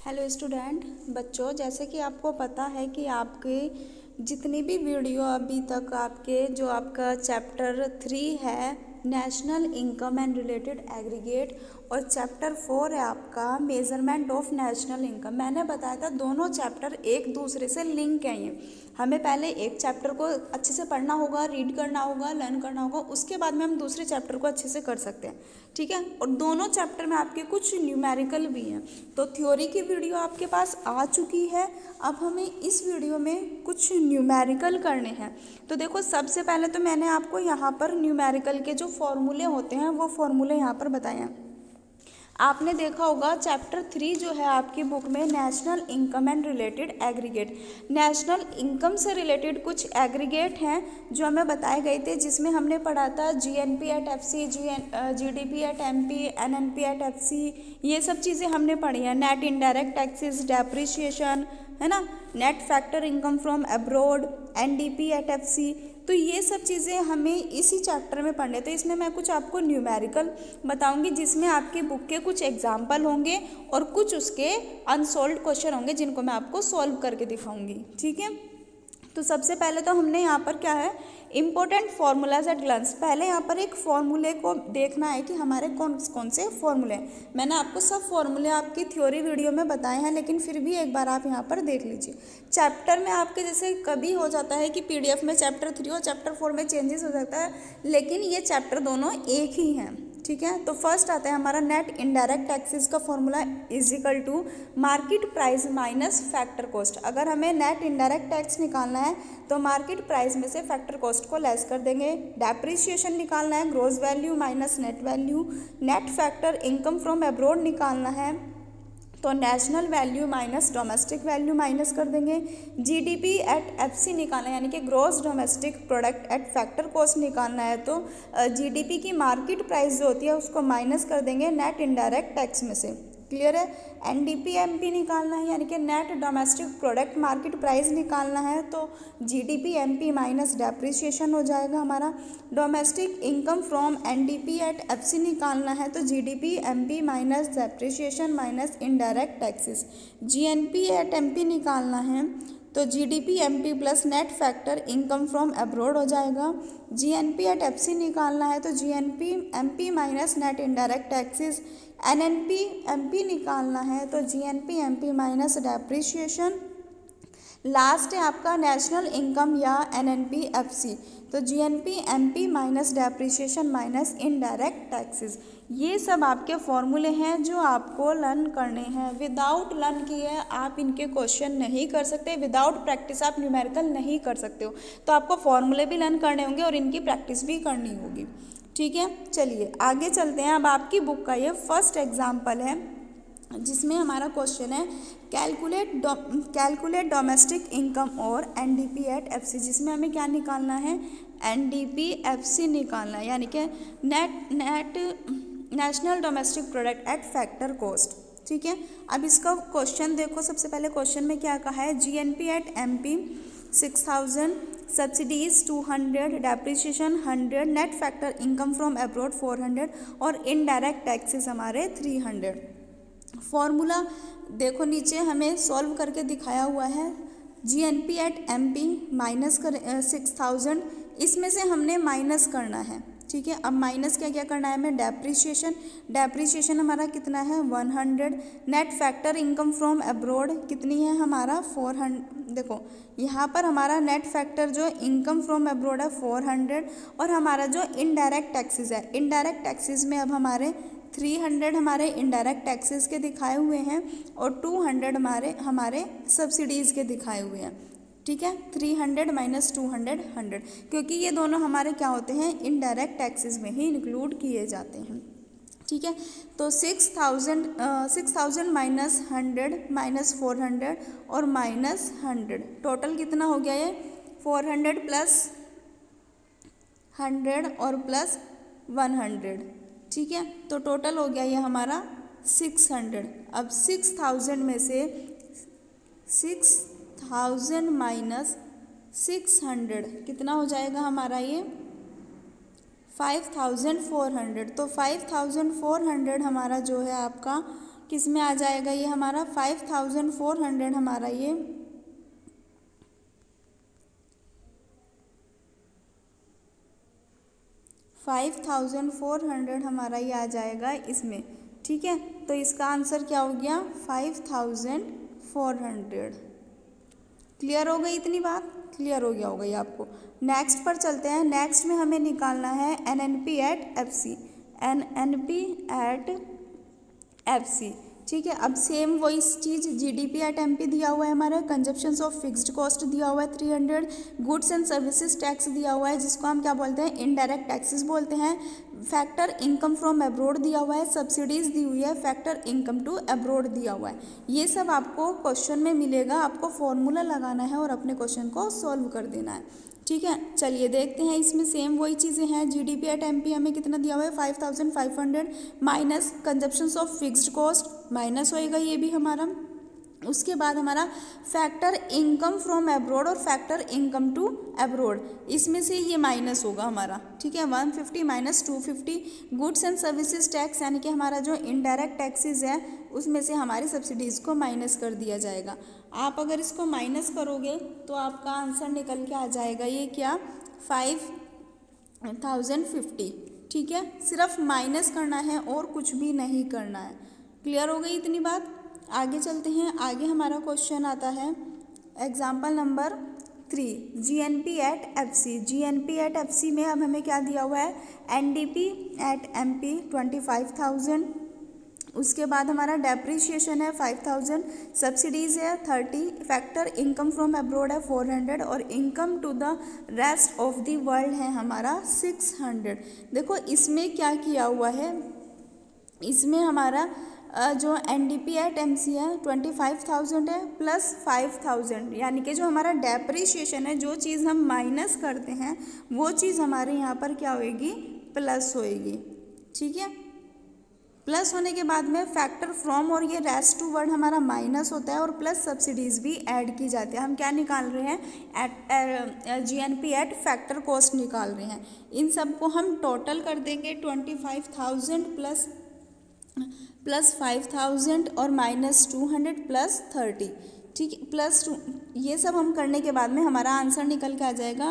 Hello student बच्चों, जैसे कि आपको पता है कि आपके जितनी भी वीडियो अभी तक आपके जो आपका चैप्टर 3 है national income and related aggregate और चैप्टर 4 है आपका मेजरमेंट ऑफ नेशनल इनकम, मैंने बताया था दोनों चैप्टर एक दूसरे से लिंक हैं। ये हमें पहले एक चैप्टर को अच्छे से पढ़ना होगा, रीड करना होगा, लर्न करना होगा, उसके बाद में हम दूसरे चैप्टर को अच्छे से कर सकते हैं। ठीक है, और दोनों चैप्टर में आपके कुछ न्यूमेरिकल भी हैं। तो थ्योरी की वीडियो आपके पास आ चुकी है, अब हमें इस वीडियो में कुछ न्यूमेरिकल करने हैं। तो देखो, सबसे पहले तो मैंने आपको यहाँ पर न्यूमेरिकल के जो फॉर्मूले होते हैं वो फॉर्मूले यहाँ पर बताए हैं। आपने देखा होगा चैप्टर 3 जो है आपकी बुक में national income and related aggregate, national income से रिलेटेड कुछ एग्रीगेट हैं जो हमें बताए गए थे, जिसमें हमने पढ़ा था GNP at FC, GDP at MP, NNP at FC, ये सब चीज़ें हमने पढ़ी हैं। नेट इनडायरेक्ट टैक्सेस, डेप्रिशिएशन, है ना, net factor income from abroad, NDP at FC, तो ये सब चीज़ें हमें इसी चैप्टर में पढ़ने। तो इसमें मैं कुछ आपको न्यूमेरिकल बताऊंगी जिसमें आपकी बुक के कुछ एग्जाम्पल होंगे और कुछ उसके अनसॉल्व्ड क्वेश्चन होंगे जिनको मैं आपको सॉल्व करके दिखाऊंगी। ठीक है, तो सबसे पहले तो हमने यहाँ पर क्या है, इंपॉर्टेंट फार्मूलाज एट ग्लांस। पहले यहाँ पर एक फॉर्मूले को देखना है कि हमारे कौन कौन से फॉर्मूले हैं। मैंने आपको सब फॉर्मूले आपकी थ्योरी वीडियो में बताए हैं, लेकिन फिर भी एक बार आप यहाँ पर देख लीजिए। चैप्टर में आपके जैसे कभी हो जाता है कि पीडीएफ में चैप्टर 3 और चैप्टर 4 में चेंजेस हो जाता है, लेकिन ये चैप्टर दोनों एक ही हैं। ठीक है, तो फर्स्ट आता है हमारा नेट इनडायरेक्ट टैक्सेस का formula is equal to market price minus factor cost. अगर हमें नेट इनडायरेक्ट टैक्स निकालना है तो मार्केट प्राइस में से फैक्टर कॉस्ट को लेस कर देंगे। डेप्रिसिएशन निकालना है, gross value minus net value. Net factor income from abroad निकालना है तो national value minus domestic value minus कर देंगे। जीडीपी एट एफसी निकालना है, यानी कि gross domestic product at factor cost निकालना है तो जीडीपी की मार्केट प्राइस जो होती है उसको माइनस कर देंगे नेट इनडायरेक्ट टैक्स में से। क्लियर है। एनडीपी एमपी निकालना है, यानी कि net domestic product market price निकालना है तो जीडीपी एमपी माइनस डेप्रिसिएशन हो जाएगा हमारा। Domestic income from NDP at FC निकालना है तो GDP MP minus depreciation minus indirect taxes. GNP at MP निकालना है तो GDP MP plus net factor income from abroad हो जाएगा। जीएनपी एट एफसी निकालना है तो GNP MP minus net indirect taxes. NNP MP निकालना है तो GNP MP minus depreciation. Last है आपका नेशनल इनकम या एनएनपी एफसी तो GNP MP minus depreciation minus indirect taxes. ये सब आपके फॉर्मूले हैं जो आपको लर्न करने हैं। विदाउट लर्न किए आप इनके क्वेश्चन नहीं कर सकते, विदाउट प्रैक्टिस आप न्यूमेरिकल नहीं कर सकते हो। तो आपको फॉर्मूले भी लर्न करने होंगे और इनकी प्रैक्टिस भी करनी होगी। ठीक है, चलिए आगे चलते हैं। अब आपकी बुक का ये फर्स्ट एग्जाम्पल है जिसमें हमारा क्वेश्चन है कैलकुलेट डोमेस्टिक इनकम और एनडीपी एट एफसी, जिसमें हमें क्या निकालना है, एनडीपी एफसी निकालना है, यानी कि national domestic product at factor cost. ठीक है, अब इसका क्वेश्चन देखो। सबसे पहले क्वेश्चन में क्या कहा है, GNP at MP 6000, subsidies 200, depreciation 100, net factor income from abroad 400 और इनडायरेक्ट टैक्सेस हमारे 300। फॉर्मूला देखो नीचे हमें सॉल्व करके दिखाया हुआ है। जीएनपी एट एमपी माइनस कर 6000, इसमें से हमने माइनस करना है। ठीक है, अब माइनस क्या क्या करना है हमें, डेप्रिसिएशन हमारा कितना है 100। Net factor income from abroad कितनी है हमारा 400। देखो यहाँ पर हमारा नेट फैक्टर जो इनकम फ्रॉम अब्रॉड है 400 और हमारा जो इनडायरेक्ट टैक्सेस है, इनडायरेक्ट टैक्सेस में अब हमारे 300 हमारे इनडायरेक्ट टैक्सेस के दिखाए हुए हैं और 200 हमारे सब्सिडीज़ के दिखाए हुए हैं। ठीक है, 300 माइनस 200 100, क्योंकि ये दोनों हमारे क्या होते हैं, इनडायरेक्ट टैक्सेस में ही इंक्लूड किए जाते हैं। ठीक है, तो 6000 माइनस 100 माइनस 400 और माइनस 100, टोटल कितना हो गया ये 400 प्लस 100 और प्लस 100। ठीक है, तो टोटल हो गया ये हमारा 600। अब 6000 में से 6000 माइनस 600 कितना हो जाएगा हमारा ये 5400। तो 5400 हमारा जो है आपका किस में आ जाएगा ये हमारा 5400 हमारा ये 5400 हमारा ये आ जाएगा इसमें। ठीक है, तो इसका आंसर क्या हो गया 5400। क्लियर हो गई इतनी बात? क्लियर हो गया होगा ये आपको। नेक्स्ट पर चलते हैं। नेक्स्ट में हमें निकालना है NNP at FC, NNP at FC। ठीक है, अब सेम वही चीज़ GDP एट MP दिया हुआ है हमारा, कंजप्शंस ऑफ फिक्स्ड कॉस्ट दिया हुआ है 300, गुड्स एंड सर्विसेज टैक्स दिया हुआ है जिसको हम क्या बोलते हैं इनडायरेक्ट टैक्सेस बोलते हैं, फैक्टर इनकम फ्रॉम अब्रोड दिया हुआ है, सब्सिडीज़ दी हुई है, फैक्टर इनकम टू अब्रोड दिया हुआ है। ये सब आपको क्वेश्चन में मिलेगा, आपको फॉर्मूला लगाना है और अपने क्वेश्चन को सॉल्व कर देना है। ठीक है, चलिए देखते हैं। इसमें सेम वही चीज़ें हैं। GDP एट MP हमें कितना दिया हुआ है 5500 minus consumptions of fixed cost, minus होएगा ये भी हमारा। उसके बाद हमारा फैक्टर इनकम फ्रॉम अब्रोड और फैक्टर इनकम टू अब्रोड, इसमें से ये माइनस होगा हमारा। ठीक है, 150 minus 250, goods and services tax यानी कि हमारा जो इनडायरेक्ट टैक्सेस है उसमें से हमारी सब्सिडीज़ को माइनस कर दिया जाएगा। आप अगर इसको माइनस करोगे तो आपका आंसर निकल के आ जाएगा ये क्या 5050। ठीक है, सिर्फ माइनस करना है और कुछ भी नहीं करना है। क्लियर हो गई इतनी बात? आगे चलते हैं। आगे हमारा क्वेश्चन आता है example number 3, GNP at FC। GNP at FC में अब हमें क्या दिया हुआ है NDP एट MP 25,000, उसके बाद हमारा डेप्रीशिएशन है 5000, सब्सिडीज़ है 30, फैक्टर इनकम फ्रॉम अब्रोड है 400 और income to the rest of the world है हमारा 600। देखो इसमें क्या किया हुआ है, इसमें हमारा जो NDP एट MC है 25,000 है प्लस 5000, यानी कि जो हमारा डेप्रीशिएशन है, जो चीज़ हम माइनस करते हैं वो चीज़ हमारे यहाँ पर क्या होएगी प्लस होएगी। ठीक है, प्लस होने के बाद में फैक्टर फ्रॉम और ये रेस्ट टू वर्ड हमारा माइनस होता है और प्लस सब्सिडीज़ भी ऐड की जाती है। हम क्या निकाल रहे हैं GNP एट फैक्टर कॉस्ट निकाल रहे हैं। इन सब को हम टोटल कर देंगे 25,000 प्लस 5,000 और माइनस 200 प्लस 30। ठीक है, प्लस 2, ये सब हम करने के बाद में हमारा आंसर निकल के आ जाएगा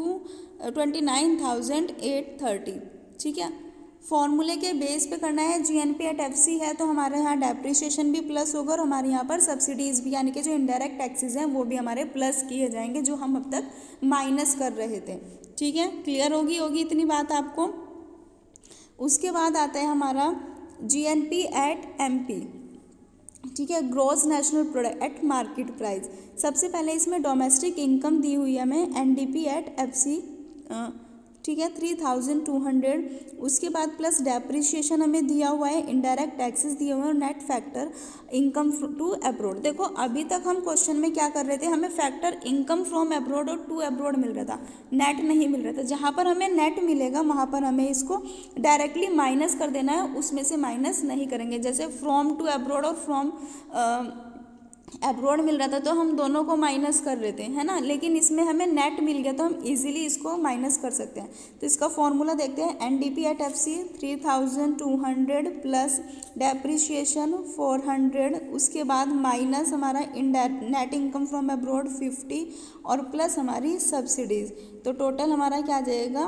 29,830। ठीक है, फॉर्मूले के बेस पे करना है। GNP एट FC है तो हमारे यहाँ डेप्रिसिएशन भी प्लस होगा और हमारे यहाँ पर सब्सिडीज़ भी यानी कि जो इनडायरेक्ट टैक्सेस हैं वो भी हमारे प्लस किए जाएंगे जो हम अब तक माइनस कर रहे थे। ठीक है, क्लियर होगी इतनी बात आपको। उसके बाद आता है हमारा GNP एट MP। ठीक है, gross national product at market price. सबसे पहले इसमें डोमेस्टिक इनकम दी हुई है हमें NDP एट FC। ठीक है, 3200। उसके बाद प्लस डेप्रिशिएशन हमें दिया हुआ है, इनडायरेक्ट टैक्सेस दिए हुए हैं और net factor income to abroad. देखो अभी तक हम क्वेश्चन में क्या कर रहे थे, हमें फैक्टर इनकम फ्रॉम अब्रोड और टू अब्रोड मिल रहा था, नेट नहीं मिल रहा था। जहाँ पर हमें नेट मिलेगा वहाँ पर हमें इसको डायरेक्टली माइनस कर देना है, उसमें से माइनस नहीं करेंगे। जैसे फ्रॉम टू अब्रोड और फ्रॉम अब्रोड मिल रहा था तो हम दोनों को माइनस कर रहे थे, है ना, लेकिन इसमें हमें नेट मिल गया तो हम इजीली इसको माइनस कर सकते हैं। तो इसका फॉर्मूला देखते हैं। NDP at FC 3200 plus depreciation 400, उसके बाद माइनस हमारा नेट इनकम फ्रॉम अब्रोड 50 और प्लस हमारी सब्सिडीज़, तो टोटल हमारा क्या आ जाएगा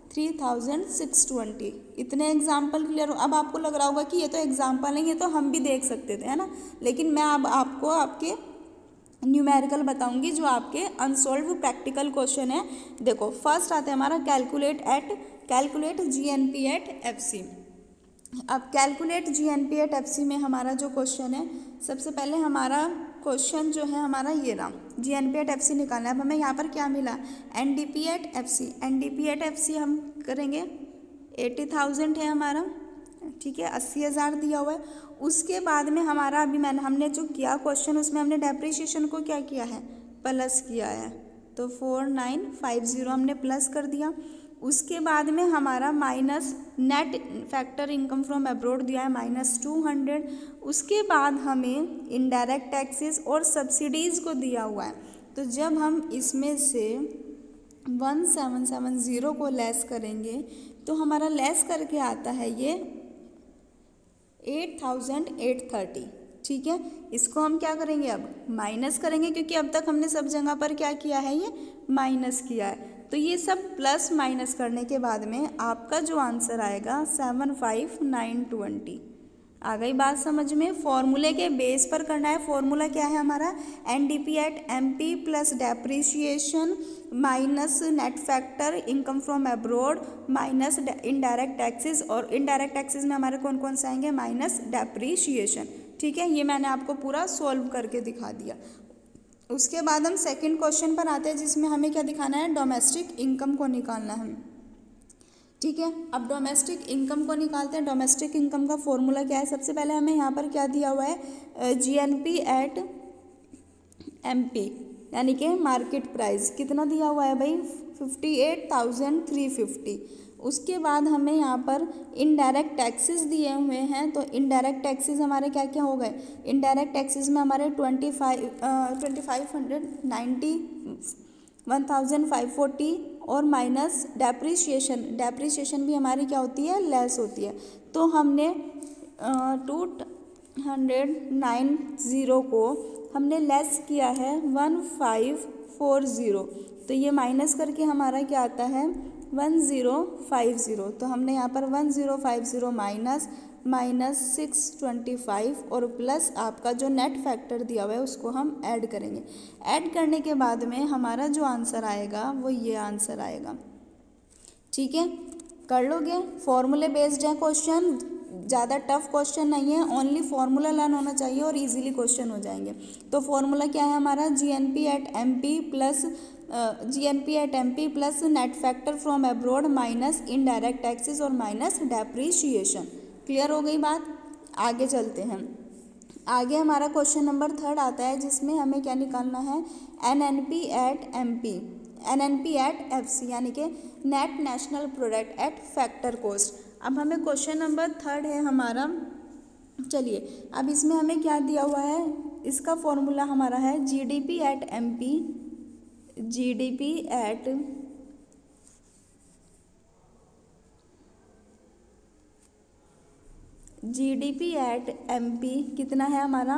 3620। इतने एग्जाम्पल क्लियर हो? अब आपको लग रहा होगा कि ये तो एग्जाम्पल है, ये तो हम भी देख सकते थे, है ना, लेकिन मैं अब आपको आपके न्यूमेरिकल बताऊंगी जो आपके अनसॉल्व प्रैक्टिकल क्वेश्चन है। देखो फर्स्ट आता है हमारा कैलकुलेट GNP एट FC। अब कैलकुलेट GNP एट FC में हमारा जो क्वेश्चन है, सबसे पहले हमारा क्वेश्चन जो है हमारा ये रहा, GNP एट FC निकालना है। अब हमें यहाँ पर क्या मिला NDP एट FC हम करेंगे 80,000 है हमारा। ठीक है, 80,000 दिया हुआ है। उसके बाद में हमारा अभी हमने जो किया क्वेश्चन उसमें हमने डेप्रिशिएशन को क्या किया है प्लस किया है, तो 4950 हमने प्लस कर दिया। उसके बाद में हमारा minus net factor income from abroad दिया है -200। उसके बाद हमें इनडायरेक्ट टैक्सेस और सब्सिडीज़ को दिया हुआ है, तो जब हम इसमें से 1770 को लेस करेंगे तो हमारा लेस करके आता है ये 8,830। ठीक है, इसको हम क्या करेंगे, अब माइनस करेंगे, क्योंकि अब तक हमने सब जगह पर क्या किया है, ये माइनस किया है। तो ये सब प्लस माइनस करने के बाद में आपका जो आंसर आएगा 75,920। आ गई बात समझ में। फॉर्मूले के बेस पर करना है। फॉर्मूला क्या है हमारा, NDP at MP plus depreciation minus net factor income from abroad minus indirect taxes, और इनडायरेक्ट टैक्सेस में हमारे कौन कौन से आएंगे, माइनस डेप्रीशिएशन। ठीक है, ये मैंने आपको पूरा सॉल्व करके दिखा दिया। उसके बाद हम सेकंड क्वेश्चन पर आते हैं, जिसमें हमें क्या दिखाना है, डोमेस्टिक इनकम को निकालना है। ठीक है, अब डोमेस्टिक इनकम को निकालते हैं। डोमेस्टिक इनकम का फॉर्मूला क्या है, सबसे पहले हमें यहाँ पर क्या दिया हुआ है, GNP एट MP, यानी कि मार्केट प्राइस कितना दिया हुआ है भाई, 58,350। उसके बाद हमें यहाँ पर इनडायरेक्ट टैक्सेस दिए हुए हैं। तो इनडायरेक्ट टैक्सेस हमारे क्या क्या हो गए, इनडायरेक्ट टैक्सेस में हमारे 2590 1540 और माइनस डेप्रीशिएशन। डेप्रीशिएशन भी हमारी क्या होती है, लेस होती है। तो हमने 290 को हमने लेस किया है 1540। तो ये माइनस करके हमारा क्या आता है, 1050। तो हमने यहाँ पर 1050 माइनस 625 और प्लस आपका जो नेट फैक्टर दिया हुआ है उसको हम ऐड करेंगे। ऐड करने के बाद में हमारा जो आंसर आएगा वो ये आंसर आएगा। ठीक है, कर लोगे। फॉर्मूले बेस्ड है क्वेश्चन, ज़्यादा टफ क्वेश्चन नहीं है, ओनली फॉर्मूला लर्न होना चाहिए और इजीली क्वेश्चन हो जाएंगे। तो फॉर्मूला क्या है हमारा, GNP at MP plus net factor from abroad minus indirect taxes और माइनस डेप्रीशिएशन। क्लियर हो गई बात। आगे चलते हैं। आगे हमारा क्वेश्चन नंबर 3 आता है, जिसमें हमें क्या निकालना है, NNP at MP, NNP at FC, यानी कि net national product at factor cost. अब हमें क्वेश्चन नंबर 3 है हमारा। चलिए, अब इसमें हमें क्या दिया हुआ है, इसका फॉर्मूला हमारा है GDP at MP, GDP at MP कितना है हमारा,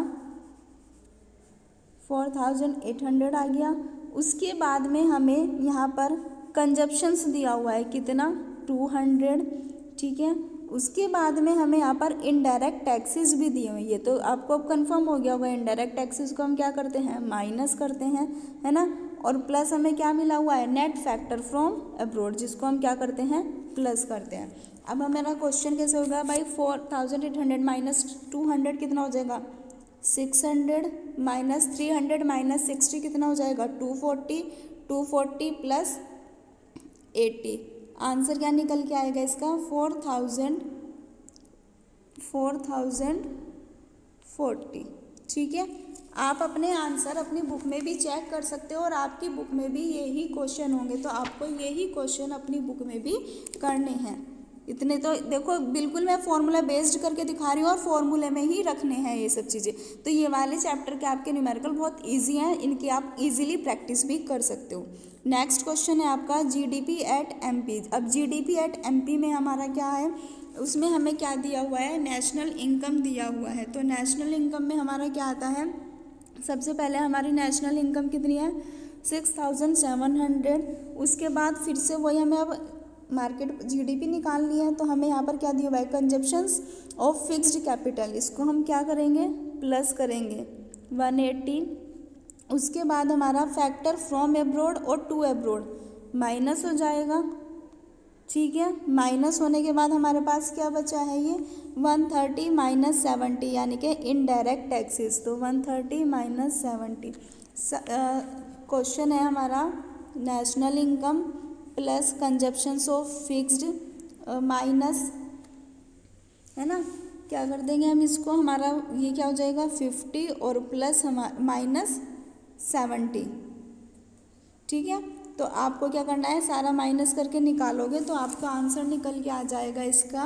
4800 आ गया। उसके बाद में हमें यहाँ पर कंजप्शंस दिया हुआ है कितना, 200। ठीक है, उसके बाद में हमें यहाँ पर इनडायरेक्ट टैक्सेस भी दिए हुए हैं। ये तो आपको अब कंफर्म हो गया होगा, इनडायरेक्ट टैक्सेस को हम क्या करते हैं, माइनस करते हैं, है ना। और प्लस हमें क्या मिला हुआ है, नेट फैक्टर फ्रॉम अब्रॉड, जिसको हम क्या करते हैं, प्लस करते हैं। अब हमारा क्वेश्चन कैसे होगा भाई, 4800 माइनस 200 कितना हो जाएगा, 600 माइनस 300 माइनस 60 कितना हो जाएगा, 240 प्लस 80। आंसर क्या निकल के आएगा इसका, 4040। ठीक है, आप अपने आंसर अपनी बुक में भी चेक कर सकते हो और आपकी बुक में भी यही क्वेश्चन होंगे, तो आपको यही क्वेश्चन अपनी बुक में भी करने हैं। इतने तो देखो, बिल्कुल मैं फॉर्मूला बेस्ड करके दिखा रही हूँ और फॉर्मूले में ही रखने हैं ये सब चीज़ें। तो ये वाले चैप्टर के आपके न्यूमेरिकल बहुत इजी हैं, इनकी आप इजीली प्रैक्टिस भी कर सकते हो। नेक्स्ट क्वेश्चन है आपका GDP एट MP। अब GDP एट MP में हमारा क्या है, उसमें हमें क्या दिया हुआ है, नेशनल इनकम दिया हुआ है। तो नेशनल इनकम में हमारा क्या आता है, सबसे पहले हमारी नेशनल इनकम कितनी है, 6700। उसके बाद फिर से वही हमें अब मार्केट GDP निकालनी है। तो हमें यहाँ पर क्या दिया हुआ है, कंजप्शंस ऑफ फिक्स्ड कैपिटल, इसको हम क्या करेंगे, प्लस करेंगे 180। उसके बाद हमारा फैक्टर फ्रॉम अब्रॉड और टू अब्रॉड माइनस हो जाएगा। ठीक है, माइनस होने के बाद हमारे पास क्या बचा है, ये 130 माइनस 70, यानी कि इनडायरेक्ट टैक्सेस। तो 130 माइनस 70। क्वेश्चन है हमारा national income plus consumptions of fixed minus, है ना, क्या कर देंगे हम इसको, हमारा ये क्या हो जाएगा 50 और प्लस माइनस 70। ठीक है, तो आपको क्या करना है, सारा माइनस करके निकालोगे तो आपका आंसर निकल के आ जाएगा इसका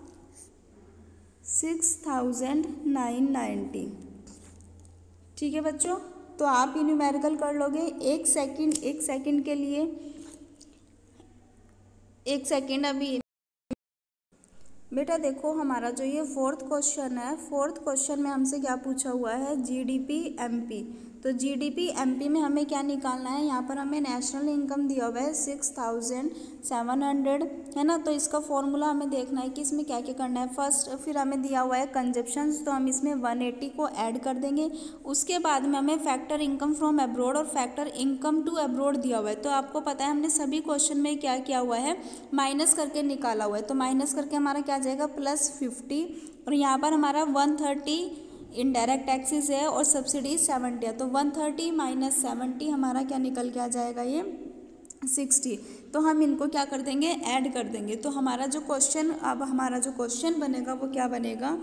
6990। ठीक है बच्चों, तो आप ये न्यूमेरिकल कर लोगे। एक सेकंड के लिए, एक सेकंड अभी बेटा देखो हमारा जो ये फोर्थ क्वेश्चन है, फोर्थ क्वेश्चन में हमसे क्या पूछा हुआ है, जीडीपी एमपी। तो जीडीपी एमपी में हमें क्या निकालना है, यहाँ पर हमें नेशनल इनकम दिया हुआ है 6700 है ना। तो इसका फॉर्मूला हमें देखना है कि इसमें क्या क्या करना है। फर्स्ट फिर हमें दिया हुआ है कंजप्शंस, तो हम इसमें 180 को ऐड कर देंगे। उसके बाद में हमें फैक्टर इनकम फ्रॉम अब्रॉड और फैक्टर इनकम टू अब्रॉड दिया हुआ है। तो आपको पता है हमने सभी क्वेश्चन में क्या किया हुआ है, माइनस करके निकाला हुआ है। तो माइनस करके हमारा क्या जाएगा +50, और यहाँ पर हमारा 130 इनडायरेक्ट टैक्सेस है और सब्सिडी 70 है। तो 130 - 70 हमारा क्या निकल के आ जाएगा, ये 60। तो हम इनको क्या कर देंगे, ऐड कर देंगे। तो हमारा जो क्वेश्चन, अब हमारा जो क्वेश्चन बनेगा वो क्या बनेगा,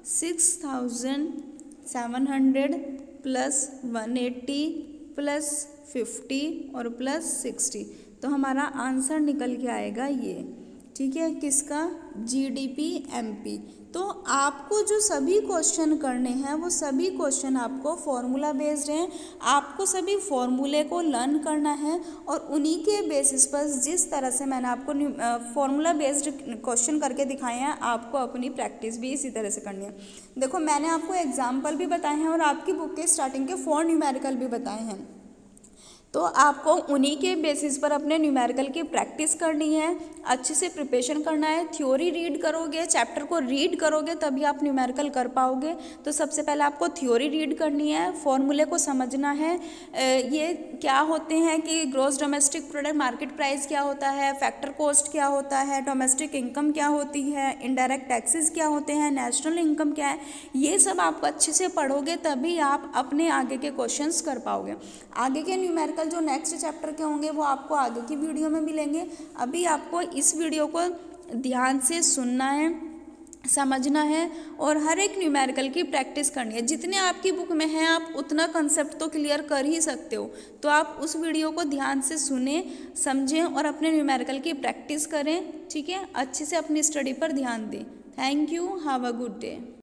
6700 + 180 + 50 और +60। तो हमारा आंसर निकल के आएगा ये, ठीक है, किसका, जीडीपी एमपी। तो आपको जो सभी क्वेश्चन करने हैं वो सभी क्वेश्चन आपको फॉर्मूला बेस्ड हैं। आपको सभी फॉर्मूले को लर्न करना है और उन्हीं के बेसिस पर, जिस तरह से मैंने आपको फॉर्मूला बेस्ड क्वेश्चन करके दिखाए हैं, आपको अपनी प्रैक्टिस भी इसी तरह से करनी है। देखो मैंने आपको एग्जाम्पल भी बताए हैं और आपकी बुक के स्टार्टिंग के 4 न्यूमेरिकल भी बताए हैं। तो आपको उन्हीं के बेसिस पर अपने न्यूमेरिकल की प्रैक्टिस करनी है, अच्छे से प्रिपरेशन करना है। थ्योरी रीड करोगे, चैप्टर को रीड करोगे तभी आप न्यूमेरिकल कर पाओगे। तो सबसे पहले आपको थ्योरी रीड करनी है, फॉर्मूले को समझना है, ये क्या होते हैं कि gross domestic product market price क्या होता है, फैक्टर कॉस्ट क्या होता है, डोमेस्टिक इनकम क्या होती है, इनडायरेक्ट टैक्सेस क्या होते हैं, नेशनल इनकम क्या है। ये सब आप अच्छे से पढ़ोगे तभी आप अपने आगे के क्वेश्चंस कर पाओगे। आगे के न्यूमेरिकल जो नेक्स्ट चैप्टर के होंगे वो आपको आगे की वीडियो में मिलेंगे। अभी आपको इस वीडियो को ध्यान से सुनना है, समझना है और हर एक न्यूमेरिकल की प्रैक्टिस करनी है। जितने आपकी बुक में हैं आप उतना कंसेप्ट तो क्लियर कर ही सकते हो। तो आप उस वीडियो को ध्यान से सुने, समझें और अपने न्यूमेरिकल की प्रैक्टिस करें, ठीक है। अच्छे से अपनी स्टडी पर ध्यान दें। Thank you, have a good day.